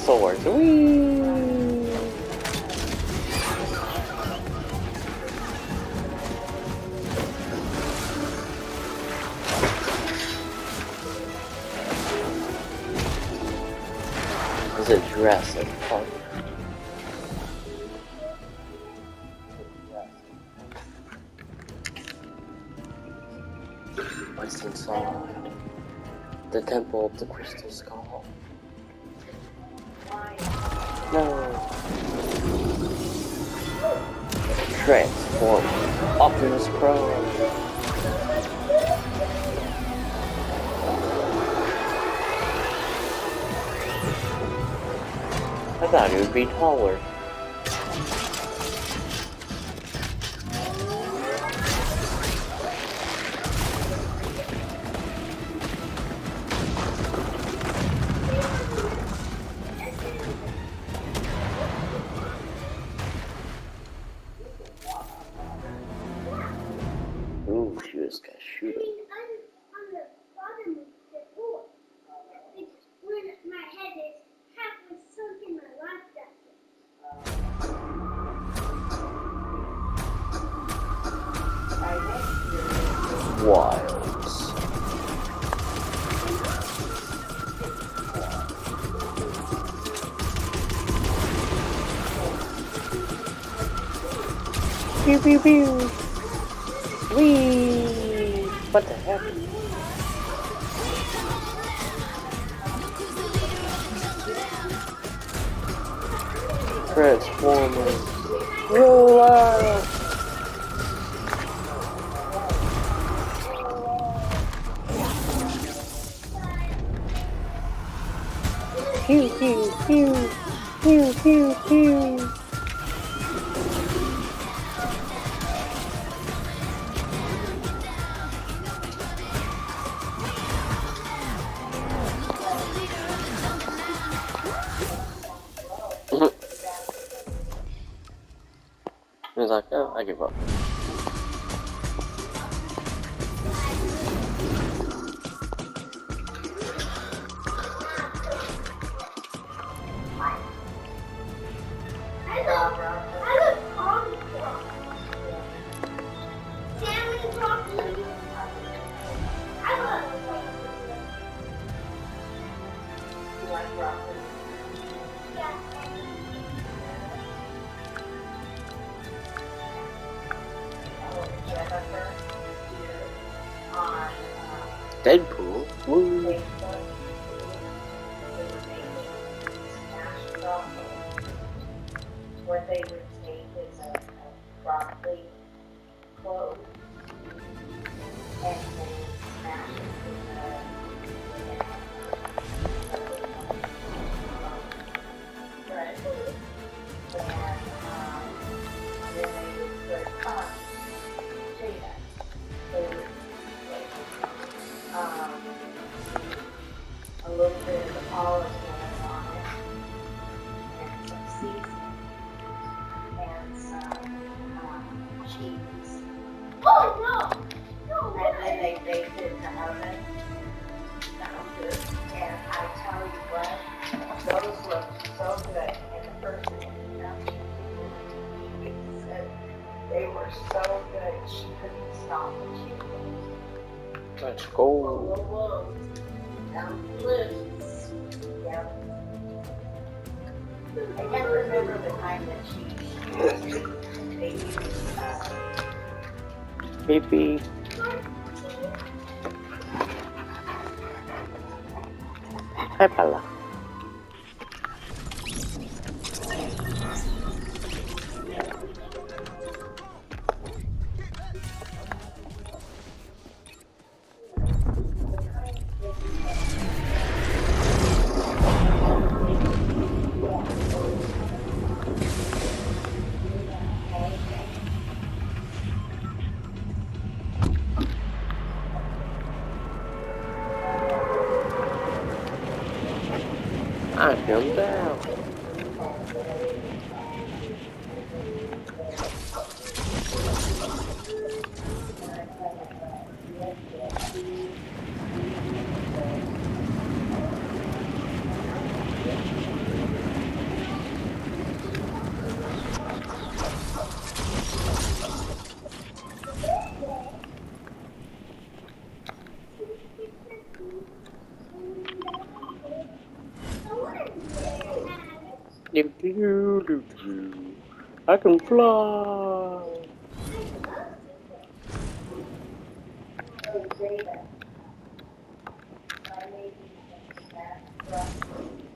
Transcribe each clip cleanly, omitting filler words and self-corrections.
swords. Whee! Is it Jurassic Park? What's inside? The Temple of the Crystal Skull. No. Transform Optimus Prime. I thought it would be taller. Ooh, she was gonna shoot him. Wilds. Pew pew pew. Whee! What the heck? Transformers. Roll out! Pew pew pew. Pew pew pew. He was like, oh, I give up. Deadpool? Woo. What they would take is a broccoli clove and they smash it with bread. And then they would put potatoes. They would a little bit of olive oil on it, and some seasoning, and some cheese. Oh no! No! And then they baked it in the oven. Sounds good. And I tell you what, those look so good. And the person said they were so good, she couldn't stop what she was. Let's go. Down the list. Yeah. I can't remember the time that she Beep beep. Hi, Pala. I jumped out. I can fly. So David, I made you some snacks for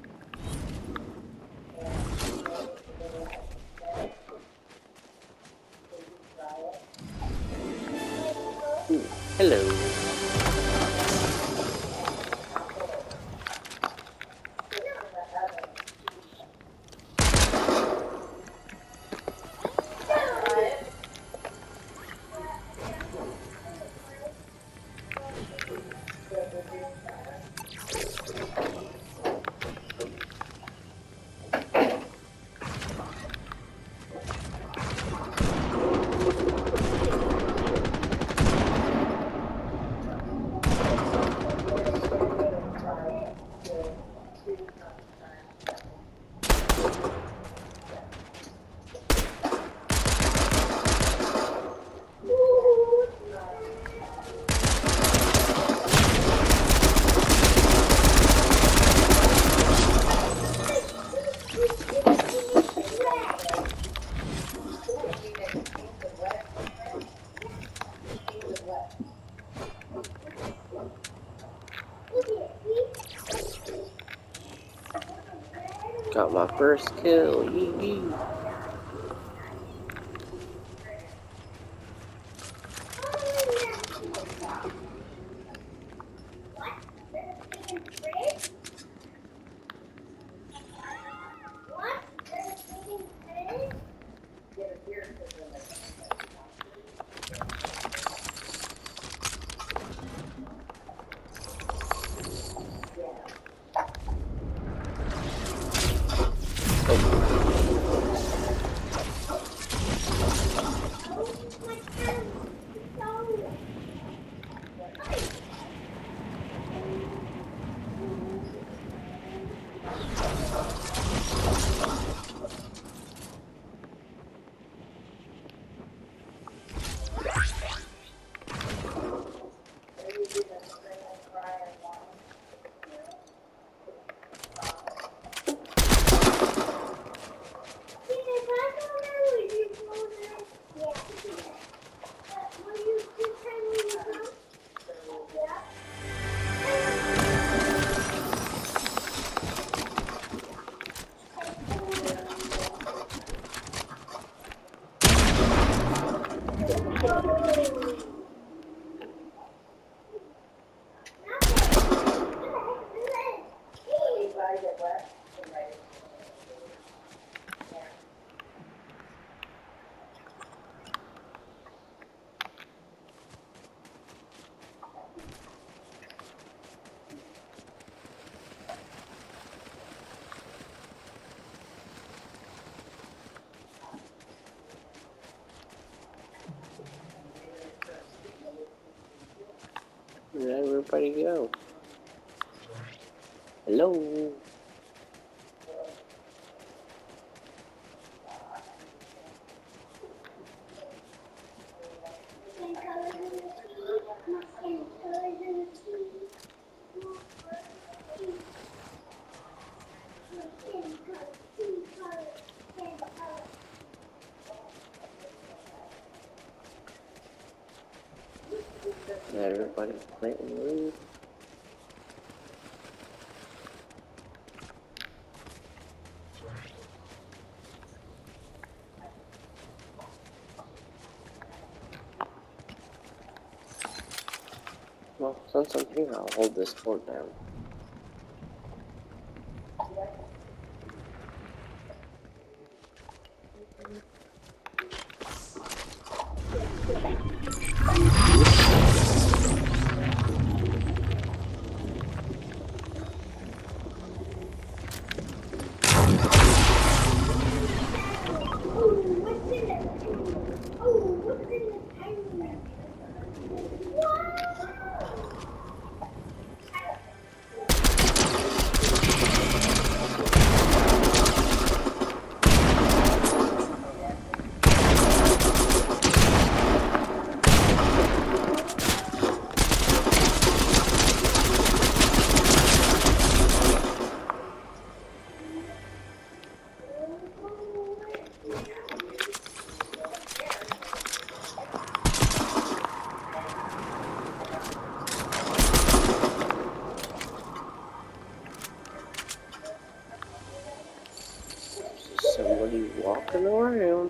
Hello. Got my first kill. Yee yee. Where'd everybody go? Hello. Everybody planting leave. Well, since I'm here, I'll hold this fort down. What are you walking around?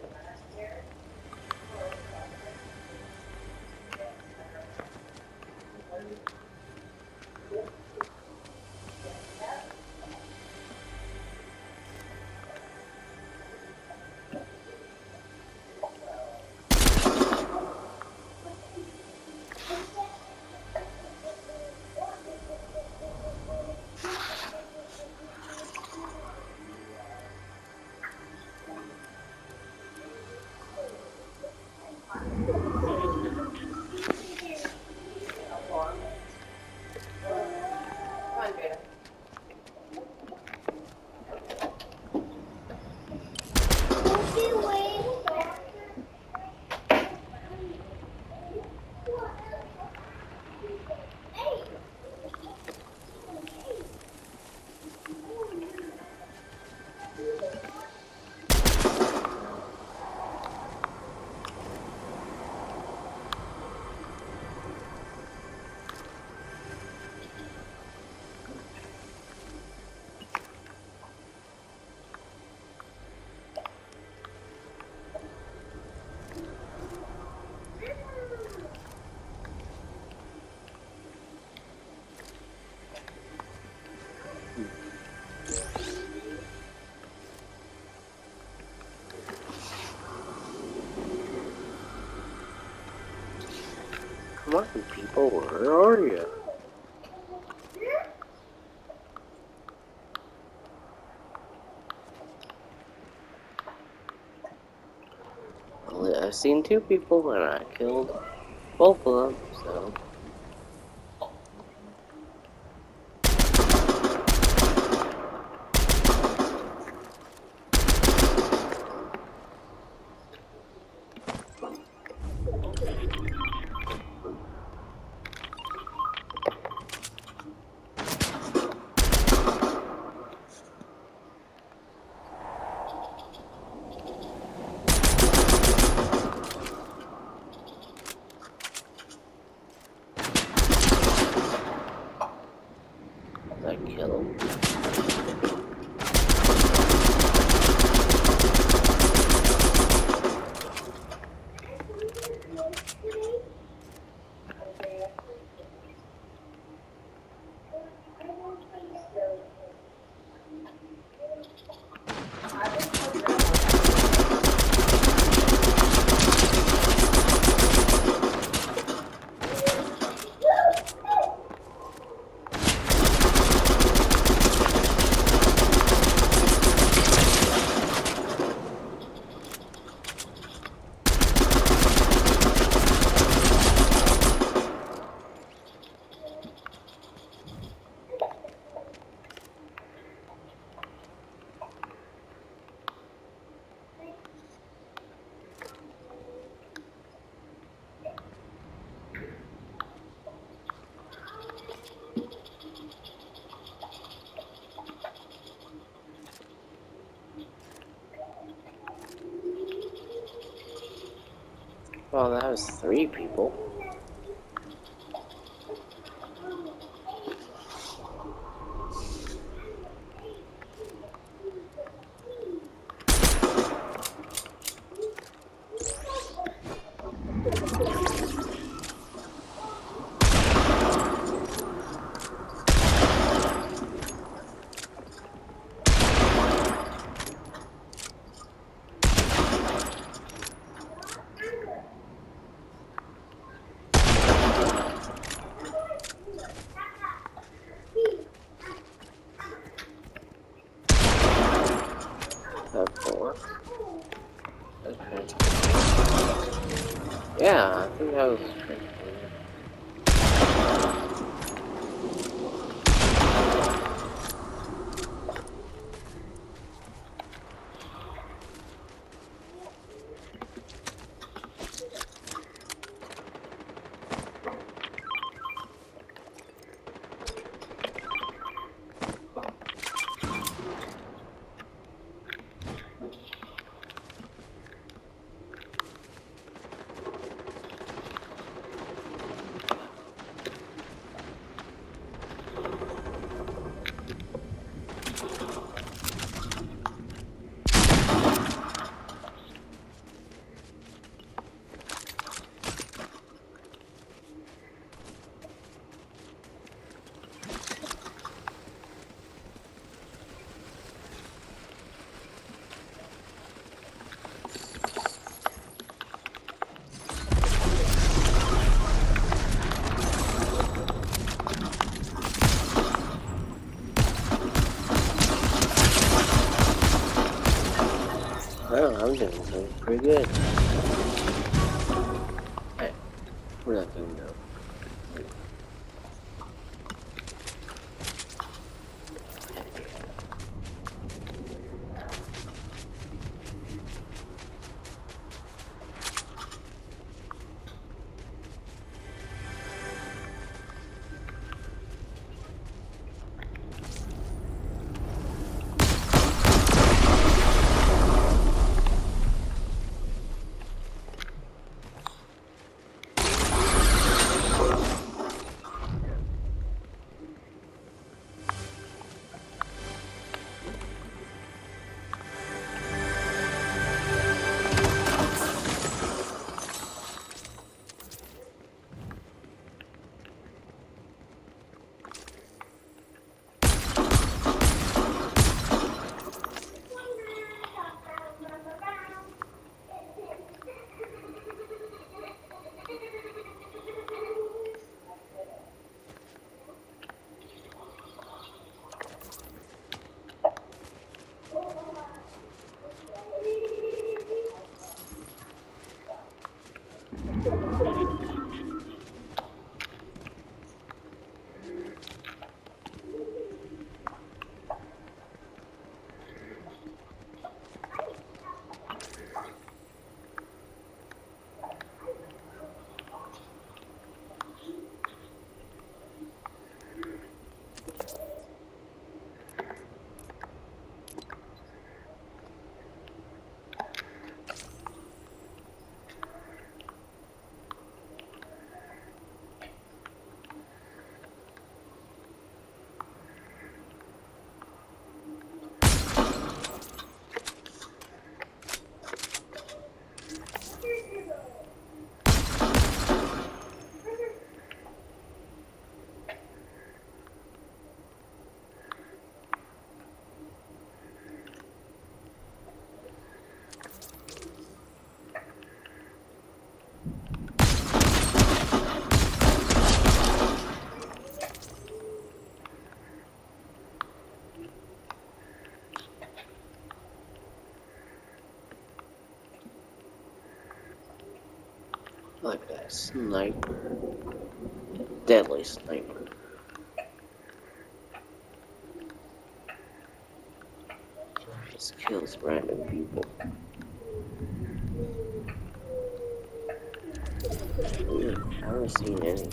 Come on, people, where are you? Well, I've seen two people and I killed both of them, so. I kill him. Well, that was 3 people. Okay. Yeah, I think that was pretty cool. Well, I'm doing pretty good. Hey, we're not doing that. Look at that sniper. Deadly sniper. Just kills random people. I haven't seen any.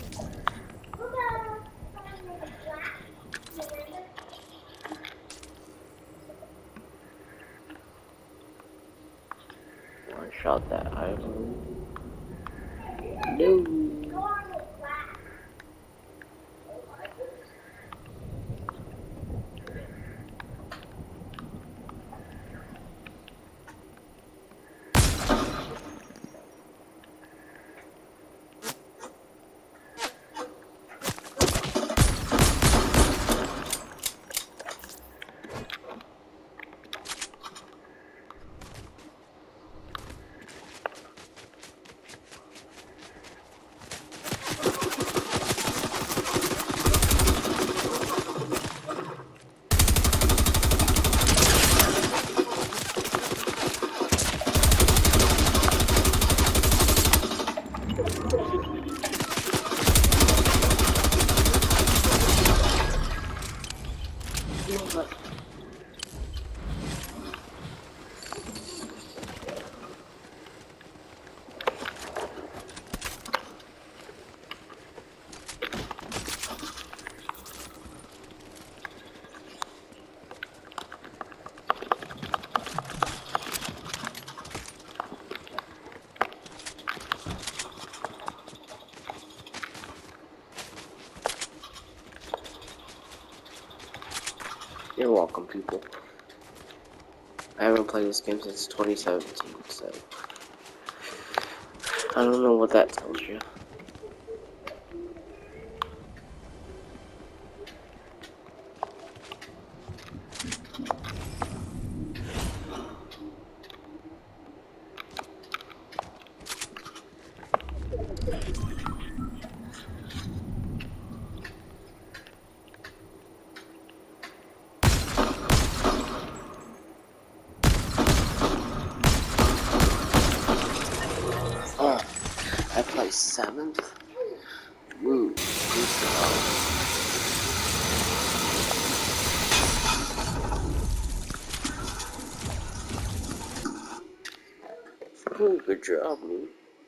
One shot that island. No. You're welcome, people. I haven't played this game since 2017, so I don't know what that tells you. 7th? Woo, good job. Ooh, good job, man.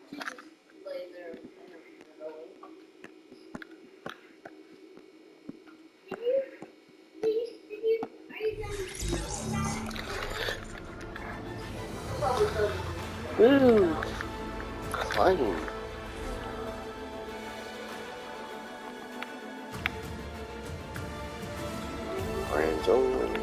Woo! Climb. Friends only.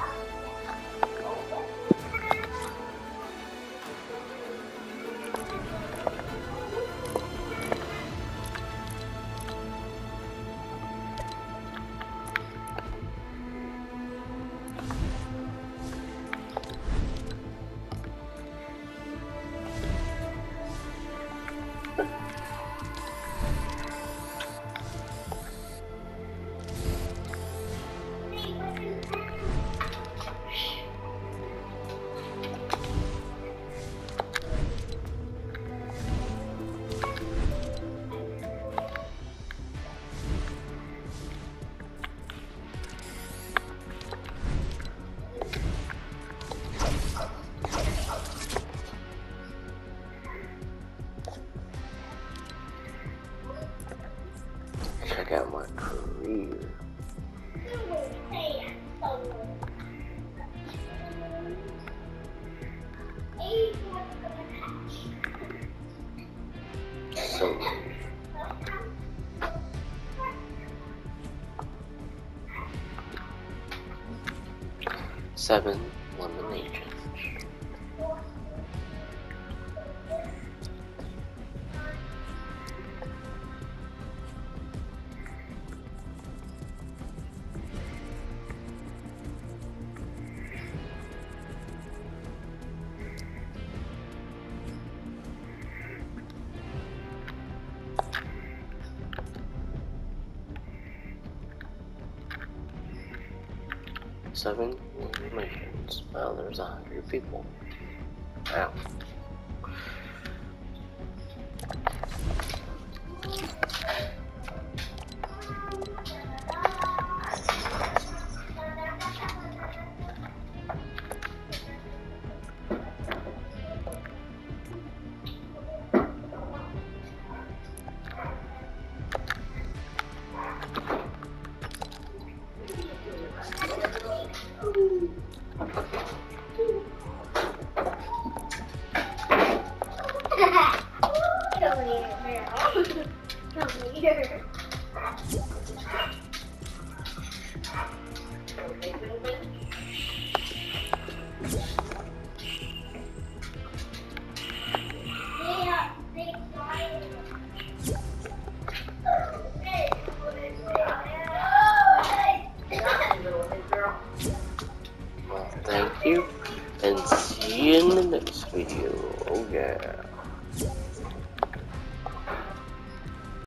Check out my career. 7 eliminations. Seven eliminations. Well, there's 100 people. Wow. Well, thank you, and see you in the next video. Oh yeah.